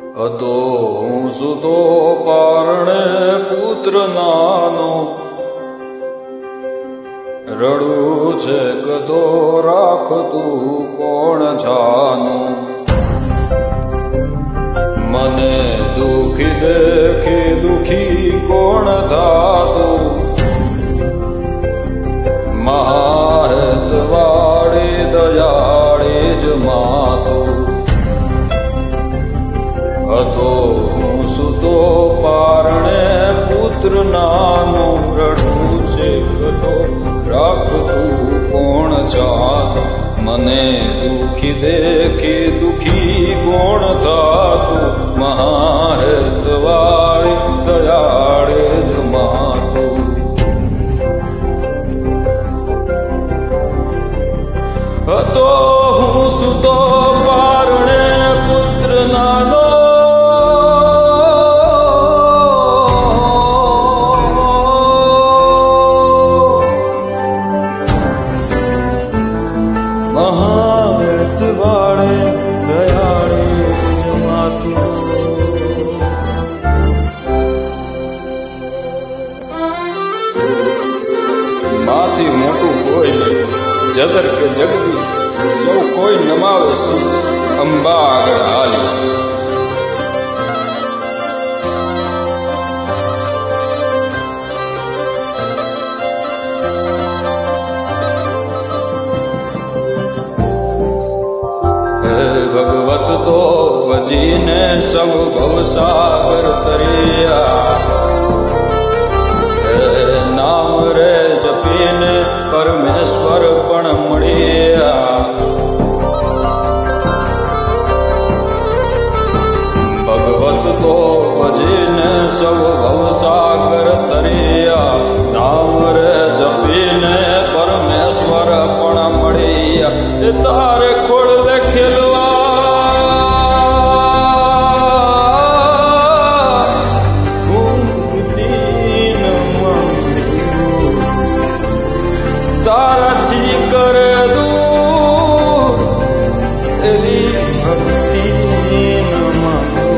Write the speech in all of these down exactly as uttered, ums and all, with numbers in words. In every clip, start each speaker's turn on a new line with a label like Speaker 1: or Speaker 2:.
Speaker 1: હતો હું સુતો પારણે પુત્ર નાનો, રડું છે કદો રાખતું કોણ છાનું, મને દુખી દેખી દુખી કોણ થાતું, મહાહેતવાળી દયાળી જ માતું. હતો હું સુતો પારણે પુત્ર નાનો, રડું છે કદો રાખતું કોણ છાનું, મને દુખી દેખી દુખી કોણ થાતું, મહાહેતવાળી દયાળે જ માતું. હતો હું સુતો પારણે પુત્ર નાનો, મહાહેતવાળે દયાળે જ માતું. માથી મોટું કોઈ નહીં, જદર કે જગદીશ સૌ કોઈ નમાવે શીશ, અંબા આગળ હાલી. હે ભગવત તો ભજીને સૌ ભવસાગર તરિયા, હે નામ રે જપીને પરમેશ્વર પણ મળ્યા. ભગવત તો ભજીને સૌ ભવસાગર તરિયા, નામ રે જપીને પરમેશ્વર પણ મળ્યા. એ તારે ખોડલે ખેલવા ઊંઘતી ન માંગુ, તારાથી કરે દૂર એવી ભક્તિ ન માંગુ.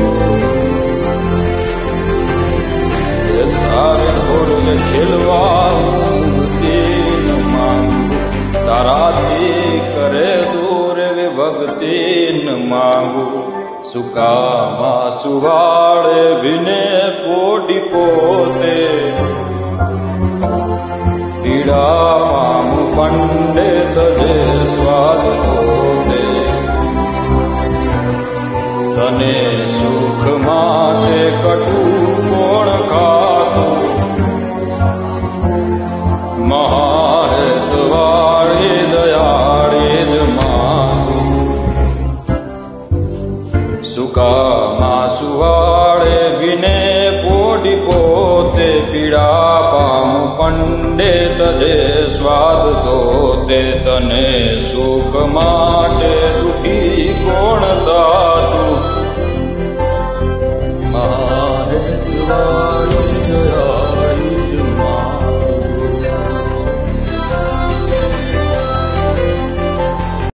Speaker 1: એ તારે ખોડલે ખેલવા ઊંઘતી ન માંગુ, તારાથી કરે દૂર એવી ભક્તિ ન માંગુ. સુકામાં સુવાળે વિને પોડી પોતે, પીડા પામુ પંડે તજે સ્વાદ પોતે. તને સુખ માટે કટું કોણ ખાતું, મહાહેતવાળી દયાળી જ માતું. સુકામાં સુવાળે વિને પોડી પોતે, પીડા પામુ પંડે તજે સ્વાદ ધોતે. તને સુખ માટે દુખી કોણ થા